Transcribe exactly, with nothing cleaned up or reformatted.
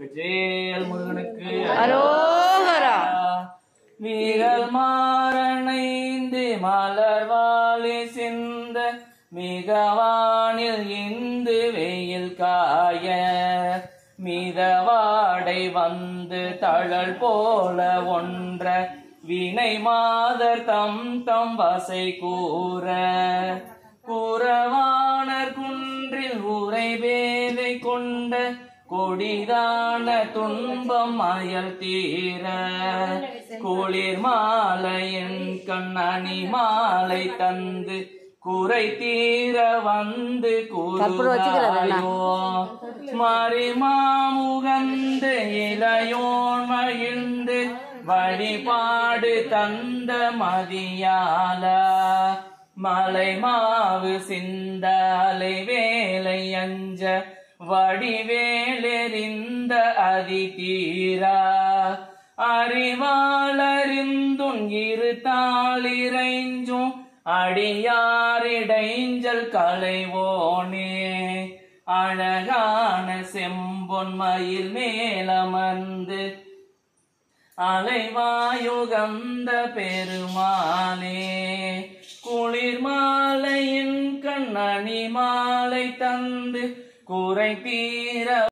வெற்றிவேல் முருகனுக்கு அரோகரா. வீரல் மாறனைந்து மலர்வாழி சிந்த மிகவானில் இந்து வெயில் காய மிதவாடை வந்து தழல் போல ஒன்ற வினை மாதர் தம் தம் வசை கூற கூறவானர் குன்றில் உரை வேதை கொண்ட கொடிதான துன்பம் அயல் தீர குளிர் மாலையின் கண்ணணி மாலை தந்து குறை தீர வந்து கூறுவாயோ மறிமாமுகந்து இளையோன் மகிழ்ந்து வழிபாடு தந்த மதியால மலை மாவு சிந்தாலை வேலை அஞ்ச வடிவேலெறிந்த அதி தீரா அறிவாளறிந்துன் இரு தாளிரைஞ்சும் அடியாரிடைஞ்சல் களைவோனே அழகான செம்பொன் மயில் மேலமர்ந்து அலைவாயுகந்த பெருமானே குளிர் மாலையின் கண்ணணி மாலை தந்து குறை தீர